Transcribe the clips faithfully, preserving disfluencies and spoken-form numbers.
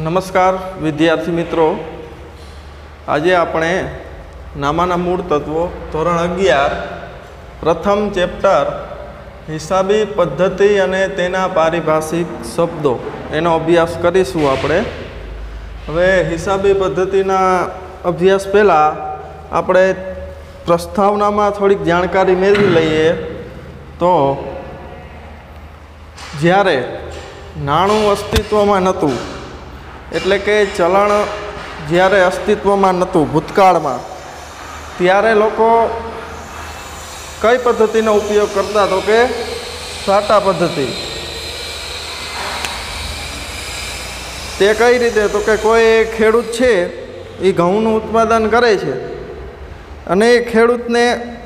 નમસ્કાર વિદ્યાર્થી મિત્રો, આજે આપણે નામાના મૂળ તત્વો ધોરણ અગિયાર પ્રથમ ચેપ્ટર હિસાબી પદ્ધતિ અને તેના પારિભાષિક શબ્દો એનો અભ્યાસ કરીશું. આપણે હવે હિસાબી પદ્ધતિના અભ્યાસ પહેલાં આપણે પ્રસ્તાવનામાં થોડીક જાણકારી મેળવી લઈએ. તો જ્યારે નાણું અસ્તિત્વમાં નહોતું, એટલે કે ચલણ જ્યારે અસ્તિત્વમાં નહોતું ભૂતકાળમાં, ત્યારે લોકો કઈ પદ્ધતિનો ઉપયોગ કરતા? તો કે સાટા પદ્ધતિ. તે કઈ રીતે? તો કે કોઈ ખેડૂત છે એ ઘઉંનું ઉત્પાદન કરે છે અને એ ખેડૂતને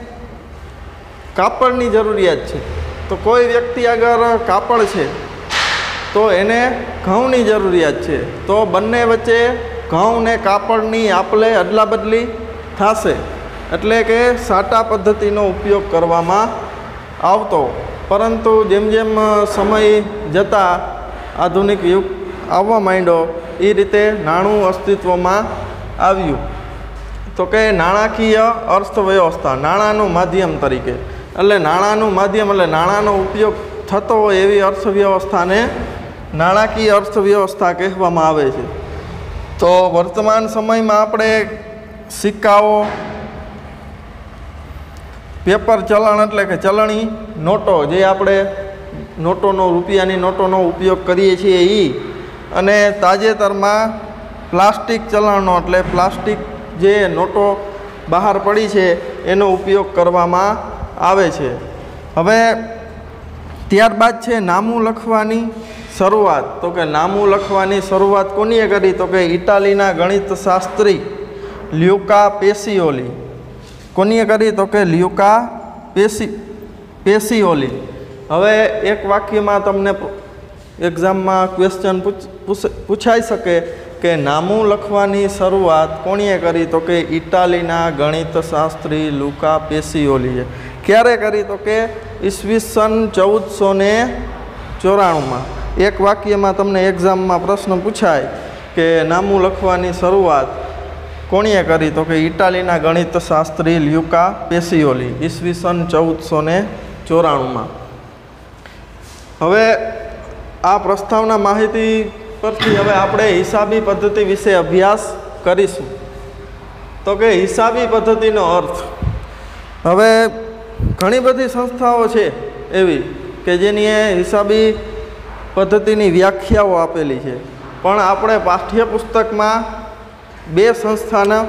કાપડની જરૂરિયાત છે. તો કોઈ વ્યક્તિ આગળ કાપડ છે તો એને ઘઉંની જરૂરિયાત છે. તો બંને વચ્ચે ઘઉં ને કાપડની આપલે અદલા બદલી થશે, એટલે કે સાટા પદ્ધતિનો ઉપયોગ કરવામાં આવતો. પરંતુ જેમ જેમ સમય જતાં આધુનિક યુગ આવવા માંડ્યો, એ રીતે નાણું અસ્તિત્વમાં આવ્યું. તો કે નાણાકીય અર્થવ્યવસ્થા, નાણાંનું માધ્યમ તરીકે, એટલે નાણાંનું માધ્યમ એટલે નાણાંનો ઉપયોગ થતો હોય એવી અર્થવ્યવસ્થાને નાણાકીય અર્થવ્યવસ્થા કહેવામાં આવે છે. તો વર્તમાન સમયમાં આપણે સિક્કાઓ, પેપર ચલણ એટલે કે ચલણી નોટો, જે આપણે નોટોનો રૂપિયાની નોટોનો ઉપયોગ કરીએ છીએ એ, અને તાજેતરમાં પ્લાસ્ટિક ચલણનો એટલે પ્લાસ્ટિક જે નોટો બહાર પડી છે એનો ઉપયોગ કરવામાં આવે છે. હવે ત્યારબાદ છે નામું લખવાની શરૂઆત. તો કે નામું લખવાની શરૂઆત કોનીએ કરી? તો કે ઇટાલીના ગણિતશાસ્ત્રી લ્યુકા પેસિઓલી. કોનીએ કરી? તો કે લ્યુકા પેસી પેસિઓલી. હવે એક વાક્યમાં તમને એક્ઝામમાં ક્વેશ્ચન પૂછાઈ શકે કે નામું લખવાની શરૂઆત કોણીએ કરી? તો કે ઇટાલીના ગણિતશાસ્ત્રી લ્યુકા પેસિઓલીએ. ક્યારે કરી? તો કે ઈસવીસન ચૌદસો ને ચોરાણુંમાં. એક વાક્યમાં તમને એક્ઝામમાં પ્રશ્ન પૂછાય કે નામું લખવાની શરૂઆત કોણીએ કરી? તો કે ઇટાલીના ગણિતશાસ્ત્રી લ્યુકા પેસિઓલી, ઈસવીસન ચૌદસો ને ચોરાણુંમાં. હવે આ પ્રસ્તાવના માહિતી પરથી હવે આપણે હિસાબી પદ્ધતિ વિશે અભ્યાસ કરીશું. તો કે હિસાબી પદ્ધતિનો અર્થ, હવે ઘણી બધી સંસ્થાઓ છે એવી કે જેની હિસાબી પદ્ધતિની વ્યાખ્યાઓ આપેલી છે, પણ આપણે પાઠ્યપુસ્તકમાં બે સંસ્થાના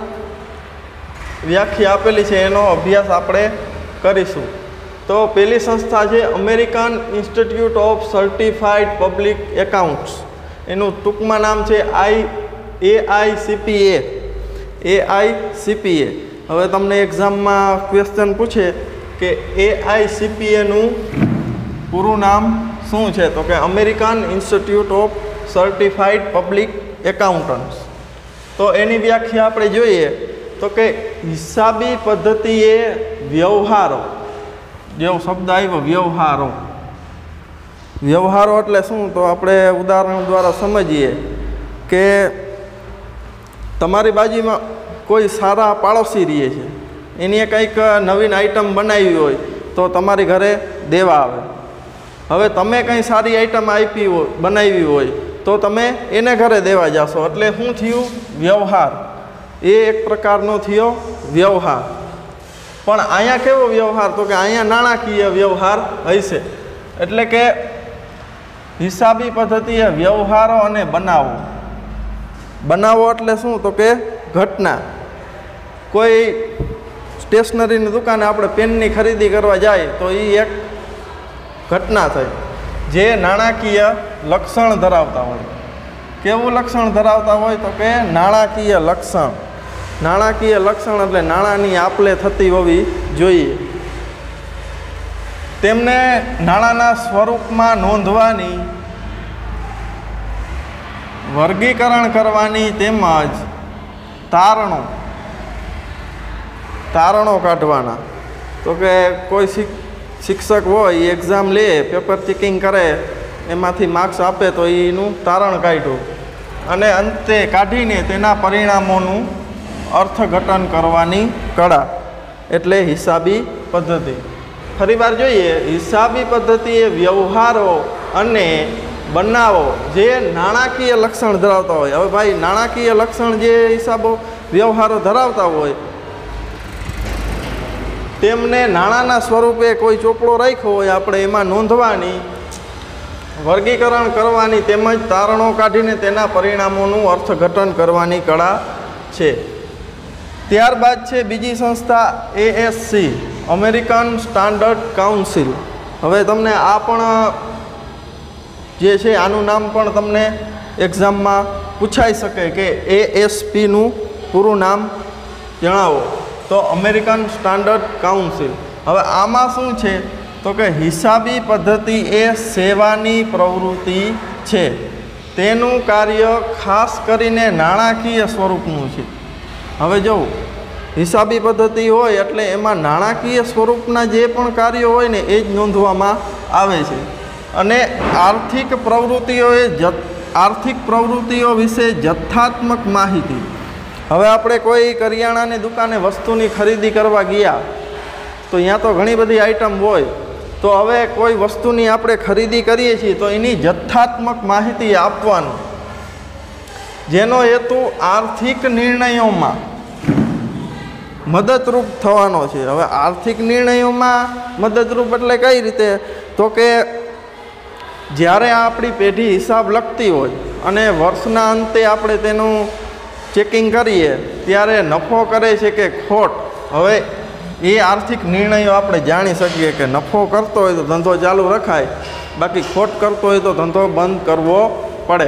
વ્યાખ્યા આપેલી છે, એનો અભ્યાસ આપણે કરીશું. તો પહેલી સંસ્થા છે American institute of certified public accounts. એનું ટૂંકમાં નામ છે આઈ એ I C P A A I C P એ. હવે તમને એક્ઝામમાં ક્વેશ્ચન પૂછે કે એ આઈ સી પી એનું પૂરું નામ શું છે? તો કે American institute of certified public accountants. તો એની વ્યાખ્યા આપણે જોઈએ તો કે હિસાબી પદ્ધતિ એ વ્યવહારો, જેવો શબ્દ આવ્યો વ્યવહારો. વ્યવહારો એટલે શું? તો આપણે ઉદાહરણ દ્વારા સમજીએ કે તમારી બાજુમાં કોઈ સારા પાડોશી રહે છે, એની કંઈક નવીન આઈટમ બનાવી હોય તો તમારી ઘરે દેવા આવે. હવે તમે કંઈ સારી આઈટમ આપી હોય, બનાવી હોય, તો તમે એને ઘરે દેવા જશો, એટલે શું થયું? વ્યવહાર. એ એક પ્રકારનો થયો વ્યવહાર. પણ અહીંયા કેવો વ્યવહાર? તો કે અહીંયા નાણાકીય વ્યવહાર હશે. એટલે કે હિસાબી પદ્ધતિ એ વ્યવહારો અને બનાવો. બનાવો એટલે શું? તો કે ઘટના. કોઈ સ્ટેશનરીની દુકાને આપણે પેનની ખરીદી કરવા જાય તો એ એક ઘટના થઈ, જે નાણાકીય લક્ષણ ધરાવતા હોય. કેવું લક્ષણ ધરાવતા હોય? તો કે નાણાકીય લક્ષણ. નાણાકીય લક્ષણ એટલે નાણાંની આપલે થતી હોવી જોઈએ. તેમને નાણાંના સ્વરૂપમાં નોંધવાની, વર્ગીકરણ કરવાની, તેમજ તારણો તારણો કાઢવાના. તો કે કોઈ શિક્ષક હોય એ એક્ઝામ લે, પેપર ચેકિંગ કરે, એમાંથી માર્ક્સ આપે તો એનું તારણ કાઢ્યું, અને અંતે કાઢીને તેના પરિણામોનું અર્થઘટન કરવાની કળા એટલે હિસાબી પદ્ધતિ. ફરીવાર જોઈએ, હિસાબી પદ્ધતિ એ વ્યવહારો અને બનાવો જે નાણાકીય લક્ષણ ધરાવતા હોય. હવે ભાઈ નાણાકીય લક્ષણ જે હિસાબો વ્યવહારો ધરાવતા હોય તેમને નાણાંના સ્વરૂપે કોઈ ચોપડો રાખ્યો હોય આપણે એમાં નોંધવાની, વર્ગીકરણ કરવાની તેમજ તારણો કાઢીને તેના પરિણામોનું અર્થઘટન કરવાની કળા છે. ત્યારબાદ છે બીજી સંસ્થા A S C, American standard council. હવે તમને આ પણ જે છે આનું નામ પણ તમને એક્ઝામમાં પૂછાઈ શકે કે એ એસ પીનું પૂરું નામ જણાવો, તો અમેરિકન સ્ટાન્ડર્ડ કાઉન્સિલ. હવે આમાં શું છે તો કે હિસાબી પદ્ધતિ એ સેવાની પ્રવૃત્તિ છે. તેનું કાર્ય ખાસ કરીને નાણાકીય સ્વરૂપનું છે. હવે જો હિસાબી પદ્ધતિ હોય એટલે એમાં નાણાકીય સ્વરૂપના જે પણ કાર્યો હોય ને એ જ નોંધવામાં આવે છે. અને આર્થિક પ્રવૃત્તિઓએ જથ આર્થિક પ્રવૃત્તિઓ વિશે જથ્થાત્મક માહિતી. હવે આપણે કોઈ કરિયાણાની દુકાને વસ્તુની ખરીદી કરવા ગયા તો અહીંયા તો ઘણી બધી આઈટમ હોય, તો હવે કોઈ વસ્તુની આપણે ખરીદી કરીએ છીએ તો એની જથ્થાત્મક માહિતી આપવાનું, જેનો હેતુ આર્થિક નિર્ણયોમાં મદદરૂપ થવાનો છે. હવે આર્થિક નિર્ણયોમાં મદદરૂપ એટલે કઈ રીતે, તો કે જ્યારે આપણી પેઢી હિસાબ લખતી હોય અને વર્ષના અંતે આપણે તેનું ચેકિંગ કરીએ ત્યારે નફો કરે છે કે ખોટ, હવે એ આર્થિક નિર્ણયો આપણે જાણી શકીએ કે નફો કરતો હોય તો ધંધો ચાલુ રખાય, બાકી ખોટ કરતો હોય તો ધંધો બંધ કરવો પડે.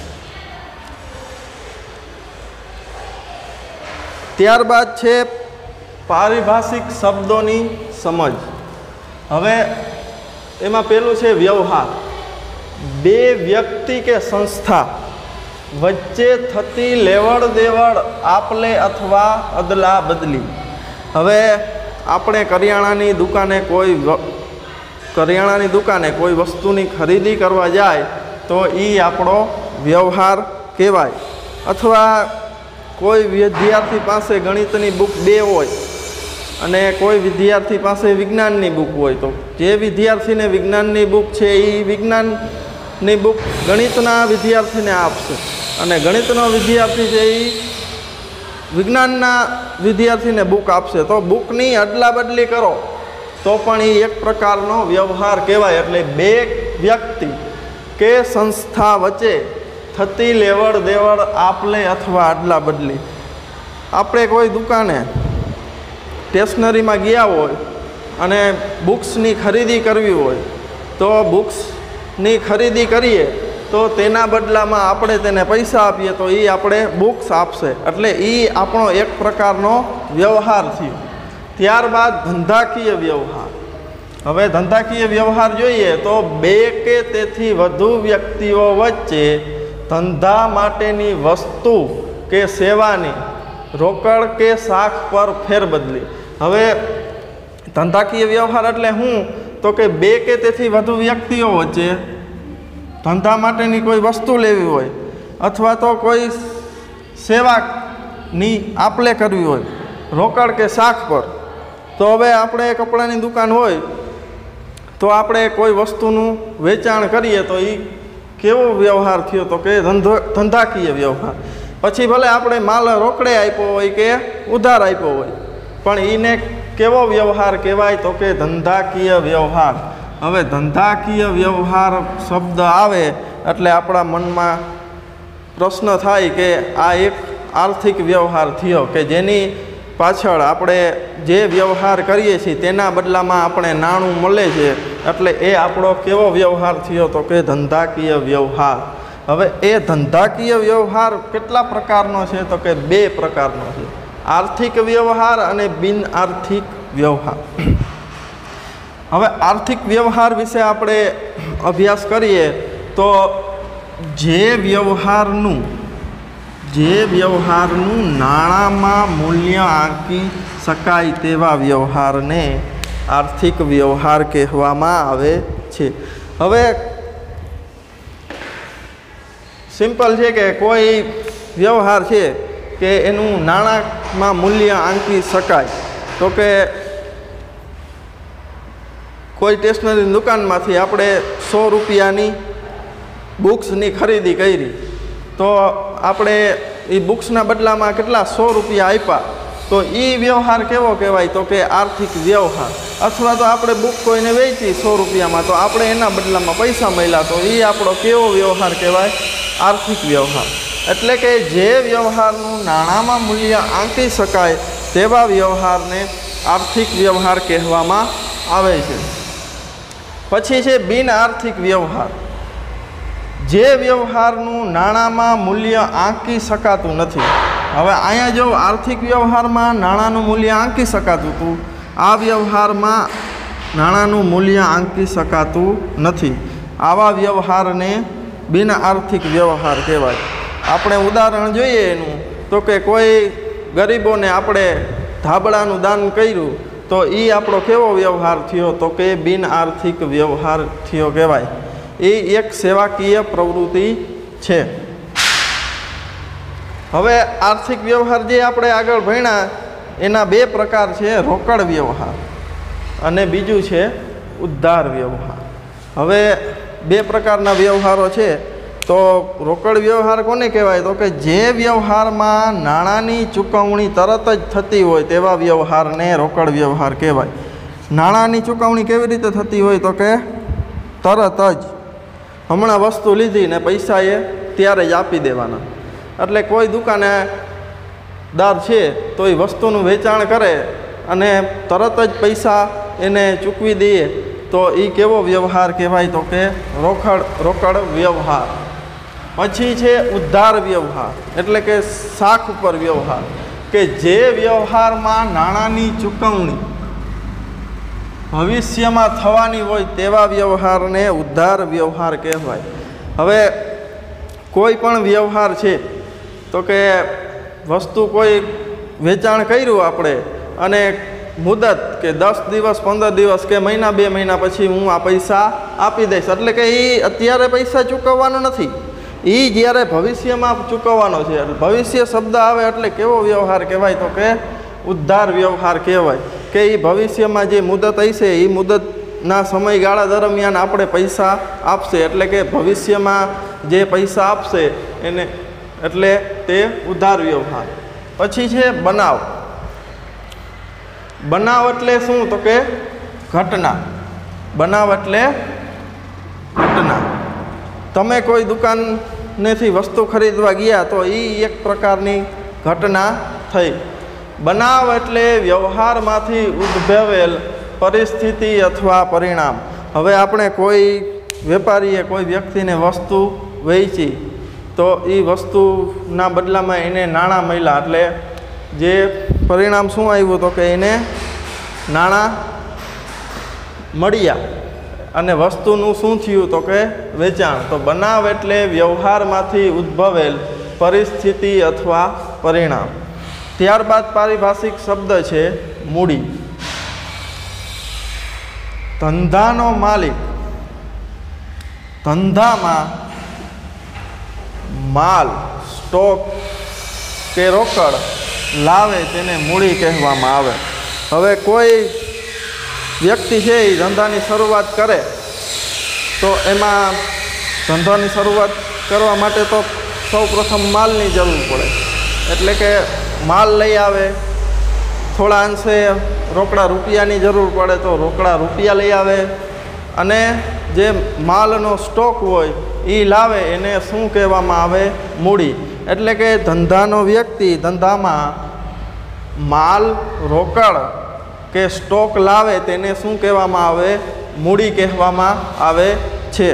ત્યારબાદ છે પારિભાષિક શબ્દોની સમજ. હવે એમાં પેલું છે વ્યવહાર. બે વ્યક્તિ કે સંસ્થા વચ્ચે થતી લેવડ દેવડ, આપલે અથવા અદલા બદલી. હવે આપણે કરિયાણાની દુકાને કોઈ કરિયાણાની દુકાને કોઈ વસ્તુની ખરીદી કરવા જાય તો એ આપણો વ્યવહાર કહેવાય. અથવા કોઈ વિદ્યાર્થી પાસે ગણિતની બુક બે હોય અને કોઈ વિદ્યાર્થી પાસે વિજ્ઞાનની બુક હોય, તો જે વિદ્યાર્થીને વિજ્ઞાનની બુક છે એ વિજ્ઞાનની બુક ગણિતના વિદ્યાર્થીને આપશે, અને ગણિતનો વિદ્યાર્થી છે એ વિજ્ઞાનના વિદ્યાર્થીને બુક આપશે. તો બુકની અદલા બદલી કરો તો પણ એ એક પ્રકારનો વ્યવહાર કહેવાય. એટલે બે વ્યક્તિ કે સંસ્થા વચ્ચે થતી લેવડ દેવડ, આપલે અથવા અદલા બદલી. આપણે કોઈ દુકાને સ્ટેશનરીમાં ગયા હોય અને બુક્સની ખરીદી કરવી હોય તો બુક્સની ખરીદી કરીએ તો તેના બદલામાં આપણે તેને પૈસા આપીએ તો એ આપણે બુક્સ આપશે, એટલે એ આપણો એક પ્રકારનો વ્યવહાર થયો. ત્યારબાદ ધંધાકીય વ્યવહાર. હવે ધંધાકીય વ્યવહાર જોઈએ તો બે કે તેથી વધુ વ્યક્તિઓ વચ્ચે ધંધા માટેની વસ્તુ કે સેવાની રોકડ કે શાખ પર ફેરબદલી. હવે ધંધાકીય વ્યવહાર એટલે શું, તો કે બે કે તેથી વધુ વ્યક્તિઓ વચ્ચે ધંધા માટેની કોઈ વસ્તુ લેવી હોય અથવા તો કોઈ સેવાની આપલે કરવી હોય રોકડ કે શાખ પર. તો હવે આપણે કપડાની દુકાન હોય તો આપણે કોઈ વસ્તુનું વેચાણ કરીએ તો એ કેવો વ્યવહાર થયો, તો કે ધંધો ધંધાકીય વ્યવહાર. પછી ભલે આપણે માલ રોકડે આપ્યો હોય કે ઉધાર આપ્યો હોય પણ એને કેવો વ્યવહાર કહેવાય, તો કે ધંધાકીય વ્યવહાર. હવે ધંધાકીય વ્યવહાર શબ્દ આવે એટલે આપણા મનમાં પ્રશ્ન થાય કે આ એક આર્થિક વ્યવહાર થયો કે જેની પાછળ આપણે જે વ્યવહાર કરીએ છીએ તેના બદલામાં આપણે નાણું મળે છે, એટલે એ આપણો કેવો વ્યવહાર થયો, તો કે ધંધાકીય વ્યવહાર. હવે એ ધંધાકીય વ્યવહાર કેટલા પ્રકારનો છે, તો કે બે પ્રકારનો છે, આર્થિક વ્યવહાર અને બિન આર્થિક વ્યવહાર. હવે આર્થિક વ્યવહાર વિશે આપણે અભ્યાસ કરીએ તો જે વ્યવહારનું જે વ્યવહારનું નાણાંમાં મૂલ્ય આંકી શકાય તેવા વ્યવહારને આર્થિક વ્યવહાર કહેવામાં આવે છે. હવે સિમ્પલ છે કે કોઈ વ્યવહાર છે કે એનું નાણાંમાં મૂલ્ય આંકી શકાય, તો કે કોઈ સ્ટેશનરી દુકાનમાંથી આપણે સો રૂપિયાની બુક્સની ખરીદી કરી, તો આપણે એ બુક્સના બદલામાં કેટલા સો રૂપિયા આપ્યા, તો એ વ્યવહાર કેવો કહેવાય? તો કે આર્થિક વ્યવહાર. અથવા તો આપણે બુક કોઈને વેચી સો રૂપિયામાં, તો આપણે એના બદલામાં પૈસા મળ્યા, તો એ આપણો કેવો વ્યવહાર કહેવાય? આર્થિક વ્યવહાર. એટલે કે જે વ્યવહારનું નાણાંમાં મૂલ્ય આંકી શકાય તેવા વ્યવહારને આર્થિક વ્યવહાર કહેવામાં આવે છે. પછી છે બિન આર્થિક વ્યવહાર. જે વ્યવહારનું નાણાંમાં મૂલ્ય આંકી શકાતું નથી. હવે અહીંયા જો આર્થિક વ્યવહારમાં નાણાંનું મૂલ્ય આંકી શકાતું હતું, આ વ્યવહારમાં નાણાંનું મૂલ્ય આંકી શકાતું નથી. આવા વ્યવહારને બિન આર્થિક વ્યવહાર કહેવાય. આપણે ઉદાહરણ જોઈએ એનું, તો કે કોઈ ગરીબોને આપણે ધાબળાનું દાન કર્યું, તો એ આપણો કેવો વ્યવહાર થયો? તો કે બિન આર્થિક વ્યવહાર થયો કહેવાય. એ એક સેવાકીય પ્રવૃત્તિ છે. હવે આર્થિક વ્યવહાર જે આપણે આગળ ભણ્યા એના બે પ્રકાર છે, રોકડ વ્યવહાર અને બીજું છે ઉદ્ધાર વ્યવહાર. હવે બે પ્રકારના વ્યવહારો છે. તો રોકડ વ્યવહાર કોને કહેવાય? તો કે જે વ્યવહારમાં નાણાંની ચૂકવણી તરત જ થતી હોય તેવા વ્યવહારને રોકડ વ્યવહાર કહેવાય. નાણાંની ચૂકવણી કેવી રીતે થતી હોય? તો કે તરત જ. હમણાં વસ્તુ લીધી ને પૈસા એ ત્યારે જ આપી દેવાના. એટલે કોઈ દુકાનેદાર છે તો એ વસ્તુનું વેચાણ કરે અને તરત જ પૈસા એને ચૂકવી દઈએ, તો એ કેવો વ્યવહાર કહેવાય? તો કે રોકડ રોકડ વ્યવહાર. પછી છે ઉદ્ધાર વ્યવહાર, એટલે કે શાખ ઉપર વ્યવહાર, કે જે વ્યવહારમાં નાણાંની ચૂકવણી ભવિષ્યમાં થવાની હોય તેવા વ્યવહારને ઉદ્ધાર વ્યવહાર કહેવાય. હવે કોઈ પણ વ્યવહાર છે, તો કે વસ્તુ કોઈ વેચાણ કર્યું આપણે અને મુદત કે દસ દિવસ પંદર દિવસ કે મહિના બે મહિના પછી હું આ પૈસા આપી દઈશ, એટલે કે એ અત્યારે પૈસા ચૂકવવાનો નથી, એ જ્યારે ભવિષ્યમાં ચૂકવવાનો છે. ભવિષ્ય શબ્દ આવે એટલે કેવો વ્યવહાર કહેવાય? તો કે ઉદ્ધાર વ્યવહાર કહેવાય. કે એ ભવિષ્યમાં જે મુદત હશે એ મુદતના સમયગાળા દરમિયાન આપણે પૈસા આપશે, એટલે કે ભવિષ્યમાં જે પૈસા આપશે એને એટલે તે ઉદ્ધાર વ્યવહાર. પછી છે બનાવ. બનાવ એટલે શું? તો કે ઘટના. બનાવ એટલે ઘટના. તમે કોઈ દુકાનેથી વસ્તુ ખરીદવા ગયા તો એ એક પ્રકારની ઘટના થઈ. બનાવ એટલે વ્યવહારમાંથી ઉદ્ભવેલ પરિસ્થિતિ અથવા પરિણામ. હવે આપણે કોઈ વેપારીએ કોઈ વ્યક્તિને વસ્તુ વેચી, તો એ વસ્તુના બદલામાં એને નાણાં મળ્યા, એટલે જે પરિણામ શું આવ્યું? તો કે એને નાણાં મળ્યા અને વસ્તુનું શું થયું? તો કે વેચાણ. તો બનાવ એટલે વ્યવહારમાંથી ઉદ્ભવેલ પરિસ્થિતિ અથવા પરિણામ. ત્યારબાદ પારિભાષિક શબ્દ છે મૂડી. ધંધાનો માલિક ધંધામાં માલ, સ્ટોક કે રોકડ લાવે તેને મૂડી કહેવામાં આવે. હવે કોઈ વ્યક્તિ છે એ ધંધાની શરૂઆત કરે, તો એમાં ધંધાની શરૂઆત કરવા માટે તો સૌ પ્રથમ માલની જરૂર પડે, એટલે કે માલ લઈ આવે. થોડા અંશે રોકડા રૂપિયાની જરૂર પડે તો રોકડા રૂપિયા લઈ આવે, અને જે માલનો સ્ટોક હોય એ લાવે એને શું કહેવામાં આવે? મૂડી. એટલે કે ધંધાનો વ્યક્તિ ધંધામાં માલ, રોકડ કે સ્ટોક લાવે તેને શું કહેવામાં આવે? મૂડી કહેવામાં આવે છે.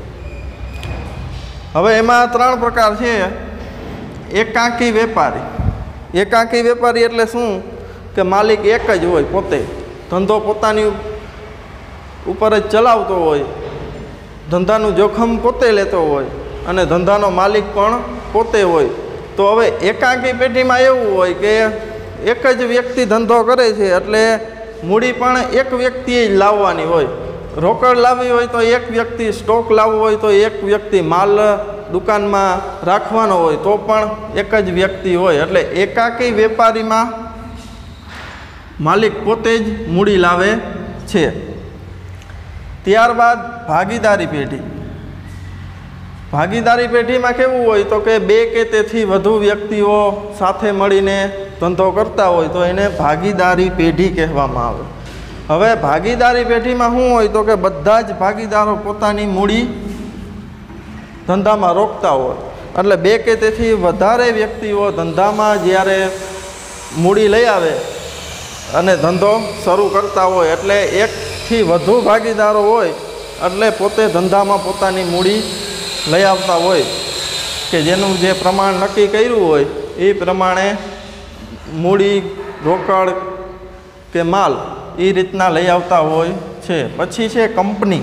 હવે એમાં ત્રણ પ્રકાર છે. એકાંકી વેપારી. એકાંકી વેપારી એટલે શું? કે માલિક એક જ હોય, પોતે ધંધો પોતાની ઉપર જ ચલાવતો હોય, ધંધાનું જોખમ પોતે લેતો હોય અને ધંધાનો માલિક પણ પોતે હોય. તો હવે એકાંકી પેઢીમાં એવું હોય કે એક જ વ્યક્તિ ધંધો કરે છે, એટલે મૂડી પણ એક વ્યક્તિએ જ લાવવાની હોય. રોકડ લાવવી હોય તો એક વ્યક્તિ, સ્ટોક લાવવો હોય તો એક વ્યક્તિ, માલ દુકાનમાં રાખવાનો હોય તો પણ એક જ વ્યક્તિ હોય, એટલે એકાકી વેપારીમાં માલિક પોતે જ મૂડી લાવે છે. ત્યારબાદ ભાગીદારી પેઢી. ભાગીદારી પેઢીમાં કેવું હોય તો કે બે કે તેથી વધુ વ્યક્તિઓ સાથે મળીને ધંધો કરતા હોય તો એને ભાગીદારી પેઢી કહેવામાં આવે. હવે ભાગીદારી પેઢીમાં શું હોય તો કે બધા જ ભાગીદારો પોતાની મૂડી ધંધામાં રોકતા હોય, એટલે બે કે તેથી વધારે વ્યક્તિઓ ધંધામાં જ્યારે મૂડી લઈ આવે અને ધંધો શરૂ કરતા હોય, એટલે એકથી વધુ ભાગીદારો હોય એટલે પોતે ધંધામાં પોતાની મૂડી લઈ આવતા હોય કે જેનું જે પ્રમાણ નક્કી કર્યું હોય એ પ્રમાણે મૂડી, રોકડ કે માલ એ રીતના લઈ આવતા હોય છે. પછી છે કંપની.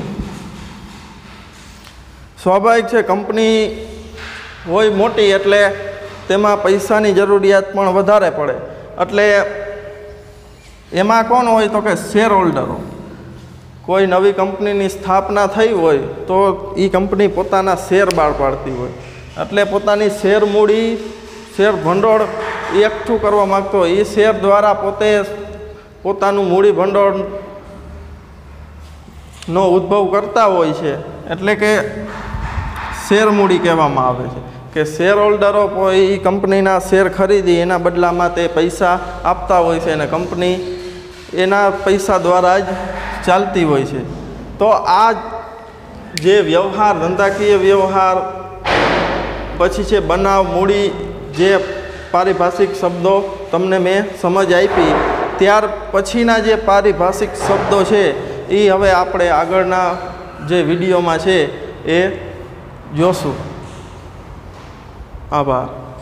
સ્વાભાવિક છે, કંપની હોય મોટી એટલે તેમાં પૈસાની જરૂરિયાત પણ વધારે પડે, એટલે એમાં કોણ હોય તો કે શેર હોલ્ડરો. કોઈ નવી કંપનીની સ્થાપના થઈ હોય તો એ કંપની પોતાના શેર બહાર પાડતી હોય, એટલે પોતાની શેર મૂડી, શેર ભંડોળ એ એકઠું કરવા માગતો હોય, એ શેર દ્વારા પોતે પોતાનું મૂડી ભંડોળનો ઉદ્ભવ કરતા હોય છે, એટલે કે શેર મૂડી કહેવામાં આવે છે. કે શેર હોલ્ડરો એ કંપનીના શેર ખરીદી એના બદલામાં તે પૈસા આપતા હોય છે અને કંપની એના પૈસા દ્વારા જ ચાલતી હોય છે. તો આ જે વ્યવહાર, ધંધાકીય વ્યવહાર, પછી છે બનાવ, મૂડી, જે પારિભાષિક શબ્દો તમને મેં સમજ આપી, ત્યાર પછીના જે પારિભાષિક શબ્દો છે એ હવે આપણે આગળના જે વિડીયોમાં છે એ જોશું. આભાર.